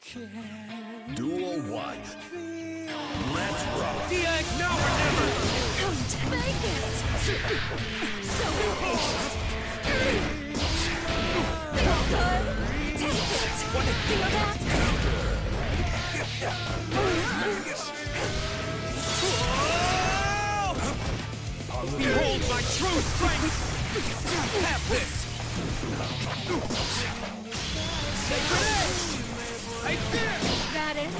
Duel 1. Let's rock. DX, now or never! Don't make it! So impatient! Feel good? Take it! Feel that? Behold my true strength! Have this! Sacred Edge! Right there! That it?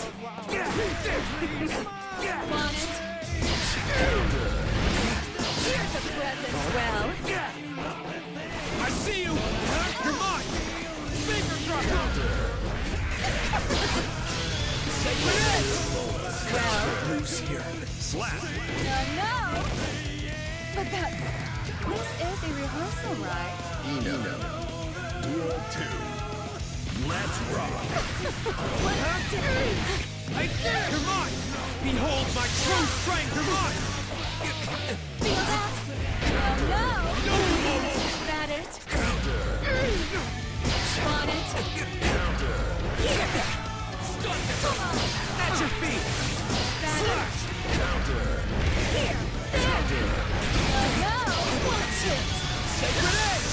Want it? Here's a present. Well, I see you! You're mine! Finger drop! Sacred Edge! well, Loose here. Slap! no! But this is a rehearsal, right? Eno. Duel 2. Let's rock. What's doing? Right there! You're mine! Behold my true strength! You're mine! Feel that? No! No! That it? Want it? Here! Stun it! Come on! At your feet! That Slash! Here! There! No! Watch it! Sacred Edge!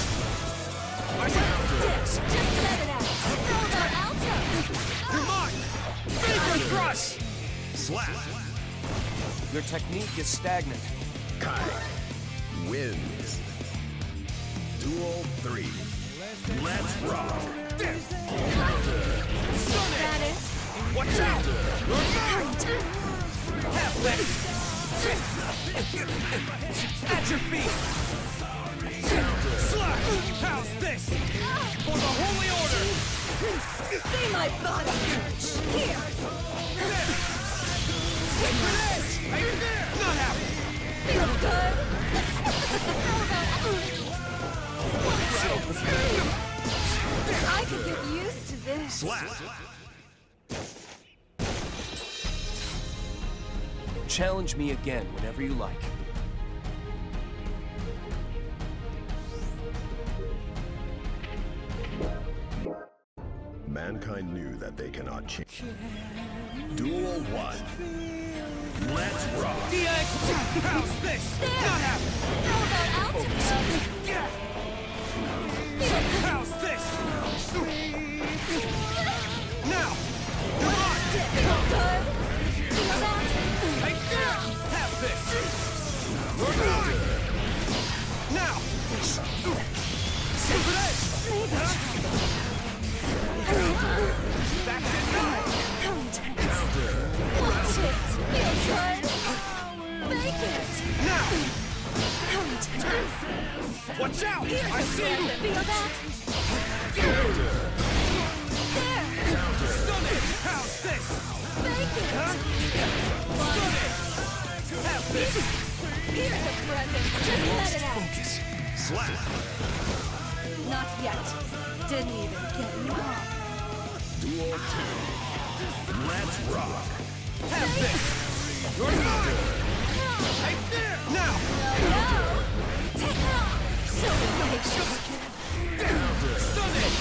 Just let it out! Throw that alto! You're mine! Finger thrust! Slap. Your technique is stagnant. Kai wins. Duel 3. Let's rock. Stun That it! it? Watch out! You're mine! Have this! At your feet! Slash! How's this? For the Holy Order! See my body! Here! Sacred Edge! Right there! Not happy! Feel good? I could get used to this. Slap. Challenge me again whenever you like. Mankind knew that they cannot change. Duel 1. Let's rock. DX! How's this? Not happy! Throw that alto! How's this? Now! You're mine! Feel good? Feel that? Right there! Have this! You're mine! Now! Sacred Edge! Back in nine! Watch it! Feel good? Make it! Now! Watch out! I see you! Feel that? There! Stun it! How's this? Make it! Stun it! Have this! Here's a present. Just let it out. Focus! Slap. Not yet. Didn't even get me off. Duel 2. Let's rock. Have this! You're mine! Right there! Now! No! Take it off! So impatient. Stun it!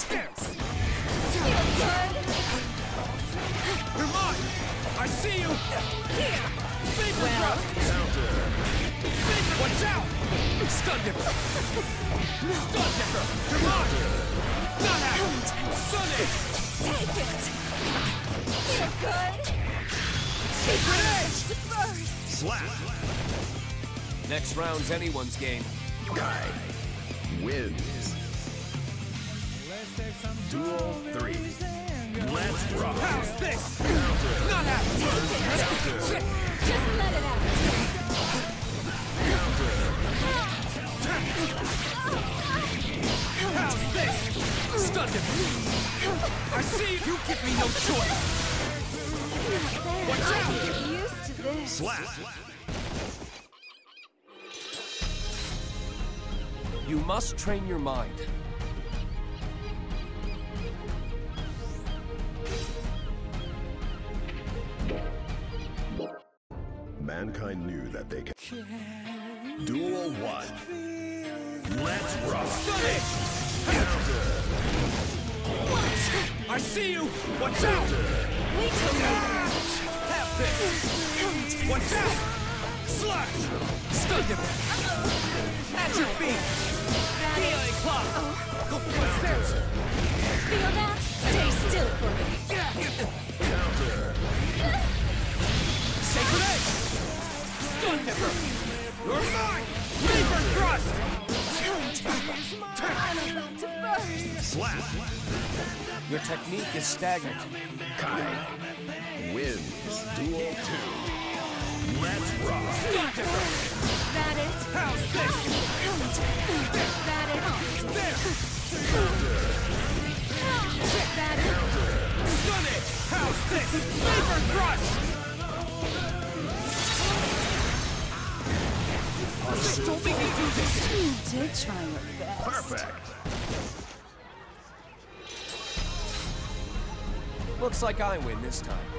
Feel good? You're mine! I see you! Here! Finger Well. drop! Watch out! Stun dipper! Stun dipper! You're mine! Not happy! Stun it! Take it! Feel good? Sacred Edge! First! Slap. Next round's anyone's game. Kai wins. Duel 3. Let's rock. How's this? Not happy! Just let it out. How's this? Stun dipper! I see you give me no choice! Watch I out! can get used to this. Slap. You must train your mind. Mankind knew that they can. Duel 1. Let's rock. Stun it! Counter. What? I see you! Watch out! Wait till later. Have this! Watch out! Slash! Stun dipper! At your feet! Healing clock! What's this? Feel that? Stay still for me. Sacred Egg! Stun dipper! You're mine! Reaper thrust! I'm about to burst. Slap. Your technique is stagnant. Kai wins Duel 2. Let's rock. Stun dipper! That it? How's this? That it? There! That it? Stun it! How's this? Reaper thrust! Don't make me do this! You did try your best. Perfect. Looks like I win this time.